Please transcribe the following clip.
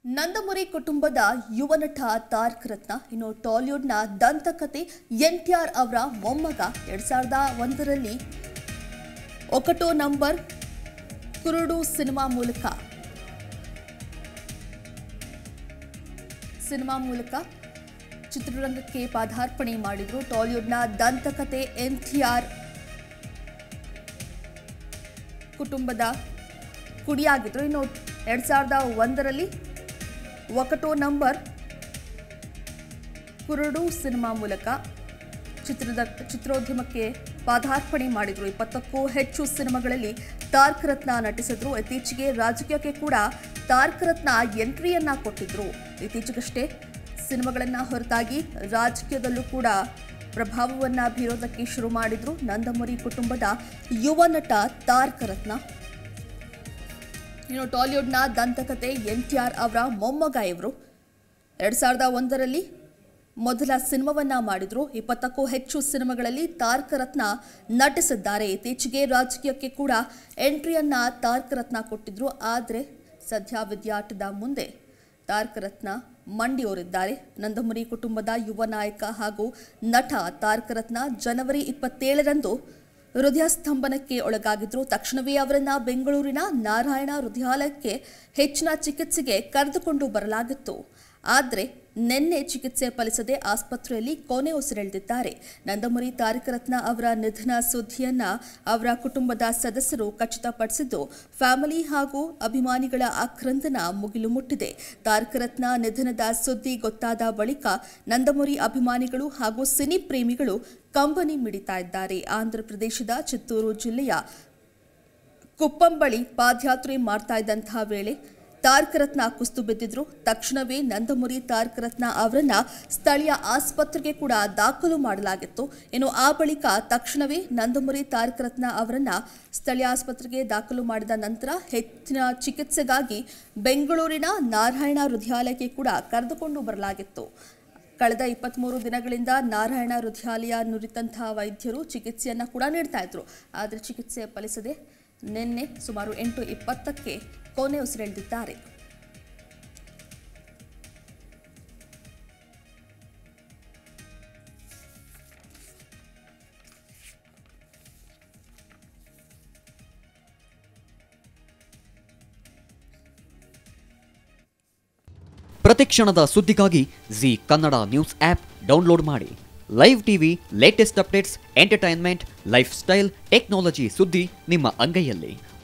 ನಂದಮುರಿ ಕುಟುಂಬದ ಯುವ ನಟ ತಾರಕ ರತ್ನ ಇನ್ನು ಟಾಲಿವುಡ್ನ ದಂತಕಥೆ ಎನ್ಟಿಆರ್ ಅವರ ಮೊಮ್ಮಗ 2001ರಲ್ಲಿ ಒಕಟೋ ನಂಬರ್ ಕುರುಡು ಸಿನಿಮಾ ಮೂಲಕ ಚಿತ್ರರಂಗಕ್ಕೆ ಪಾದಾರ್ಪಣೆ ಮಾಡಿದ್ರು. ಟಾಲಿವುಡ್ನ ದಂತಕಥೆ ಎನ್ಟಿಆರ್ ಕುಟುಂಬದ ಕುಡಿಯಾಗಿದ್ರು. ಇನ್ನು 2001ರಲ್ಲಿ ಒಕಟೋ ನಂಬರ್ ಕುರುಡು ಸಿನಿಮಾ ಮೂಲಕ ಚಿತ್ರೋದ್ಯಮಕ್ಕೆ ಪಾದಾರ್ಪಣೆ ಮಾಡಿದ್ರು. 20ಕ್ಕೂ ಹೆಚ್ಚು ಸಿನಿಮಾಗಳಲ್ಲಿ ತಾರಕ ರತ್ನ ನಟಿಸಿದ್ರು. ಇತ್ತೀಚೆಗೆ ರಾಜಕೀಯಕ್ಕೆ ಕೂಡ ತಾರಕ ರತ್ನ ಎಂಟ್ರಿಯನ್ನ ಕೊಟ್ಟಿದ್ರು. ಇತ್ತೀಚೆಗಷ್ಟೇ ಸಿನಿಮಾಗಳನ್ನ ಹೊರತಾಗಿ ರಾಜಕೀಯದಲ್ಲೂ ಕೂಡ ಪ್ರಭಾವವನ್ನ ಬೀರೋದಕ್ಕೆ ಶುರು ಮಾಡಿದ್ರು ನಂದಮುರಿ ಕುಟುಂಬದ ಯುವ ನಟ ತಾರಕ ರತ್ನ. ಇನ್ನು ಟಾಲಿವುಡ್ನ ದಂತಕಥೆ ಎನ್ಟಿಆರ್ ಅವರ ಮೊಮ್ಮಗ ಇವರು 2001ರಲ್ಲಿ ಮೊದಲ ಸಿನಿಮಾವನ್ನ ಮಾಡಿದ್ರು. 20ಕ್ಕೂ ಹೆಚ್ಚು ಸಿನಿಮಾಗಳಲ್ಲಿ ತಾರಕ ರತ್ನ ನಟಿಸಿದ್ದಾರೆ. ಇತ್ತೀಚೆಗೆ ರಾಜಕೀಯಕ್ಕೆ ಕೂಡ ಎಂಟ್ರಿಯನ್ನ ತಾರಕ ರತ್ನ ಕೊಟ್ಟಿದ್ರು. ಆದರೆ ಸದ್ಯ ವಿದ್ಯಾಟದ ಮುಂದೆ ತಾರಕ ರತ್ನ ಮಂಡಿಯೋರಿದ್ದಾರೆ. ನಂದಮುರಿ ಕುಟುಂಬದ ಯುವ ನಾಯಕ ಹಾಗೂ ನಟ ತಾರಕ ರತ್ನ ಜನವರಿ 27ರಂದು ಹೃದಯಸ್ತಂಭನಕ್ಕೆ ಒಳಗಾಗಿದ್ರು. ತಕ್ಷಣವೇ ಅವರನ್ನ ಬೆಂಗಳೂರಿನ ನಾರಾಯಣ ಹೃದಯಾಲಯಕ್ಕೆ ಹೆಚ್ಚಿನ ಚಿಕಿತ್ಸೆಗೆ ಕರೆದುಕೊಂಡು ಬರಲಾಗಿತ್ತು. ಆದರೆ ನಿನ್ನೆ ಚಿಕಿತ್ಸೆ ಫಲಿಸದೆ ಆಸ್ಪತ್ರೆಯಲ್ಲಿ ಕೊನೆ ಉಸಿರೆಳೆದಿದ್ದಾರೆ. ನಂದಮುರಿ ತಾರಕ ರತ್ನ ಅವರ ನಿಧನ ಸುದ್ದಿಯನ್ನ ಅವರ ಕುಟುಂಬದ ಸದಸ್ಯರು ಖಚಿತಪಡಿಸಿದ್ದು, ಫ್ಯಾಮಿಲಿ ಹಾಗೂ ಅಭಿಮಾನಿಗಳ ಆಕ್ರಂದನ ಮುಗಿಲು ಮುಟ್ಟಿದೆ. ತಾರಕ ರತ್ನ ನಿಧನದ ಸುದ್ದಿ ಗೊತ್ತಾದ ಬಳಿಕ ನಂದಮುರಿ ಅಭಿಮಾನಿಗಳು ಹಾಗೂ ಸಿನಿ ಪ್ರೇಮಿಗಳು ಕಂಬನಿ ಮಿಡಿತಾ ಇದ್ದಾರೆ. ಆಂಧ್ರ ಪ್ರದೇಶದ ಚಿತ್ತೂರು ಜಿಲ್ಲೆಯ ಕುಪ್ಪಂ ಬಳಿ ಪಾದಯಾತ್ರೆ ಮಾಡ್ತಾ ಇದ್ದಂತಹ ವೇಳೆ ತಾರಕ ರತ್ನ ಕುಸ್ತು ಬಿದ್ದಿದ್ರು. ತಕ್ಷಣವೇ ನಂದಮುರಿ ತಾರಕ ರತ್ನ ಅವರನ್ನ ಸ್ಥಳೀಯ ಆಸ್ಪತ್ರೆಗೆ ಕೂಡ ದಾಖಲು ಮಾಡಲಾಗಿತ್ತು. ಇನ್ನು ಆ ಬಳಿಕ ತಕ್ಷಣವೇ ನಂದಮುರಿ ತಾರಕ ರತ್ನ ಅವರನ್ನ ಸ್ಥಳೀಯ ಆಸ್ಪತ್ರೆಗೆ ದಾಖಲು ಮಾಡಿದ ನಂತರ ಹೆಚ್ಚಿನ ಚಿಕಿತ್ಸೆಗಾಗಿ ಬೆಂಗಳೂರಿನ ನಾರಾಯಣ ಹೃದಯಾಲಯಕ್ಕೆ ಕೂಡ ಕರೆದುಕೊಂಡು ಬರಲಾಗಿತ್ತು. ಕಳೆದ 23 ದಿನಗಳಿಂದ ನಾರಾಯಣ ಹೃದಯಾಲಯ ನುರಿತಂತಹ ವೈದ್ಯರು ಚಿಕಿತ್ಸೆಯನ್ನ ಕೂಡ ನೀಡ್ತಾ ಇದ್ರು. ಆದರೆ ಚಿಕಿತ್ಸೆ ಫಲಿಸದೆ ನಿನ್ನೆ ಸುಮಾರು 8:20ಕ್ಕೆ ಕೊನೆ ಉಸಿರೆಳೆದಿದ್ದಾರೆ. ಪ್ರತಿಕ್ಷಣದ ಸುದ್ದಿಗಾಗಿ Zee Kannada news app download ಮಾಡಿ. Live TV, latest updates, entertainment, lifestyle, technology ಸುದ್ದಿ ನಿಮ್ಮ ಅಂಗೈಯಲ್ಲಿ.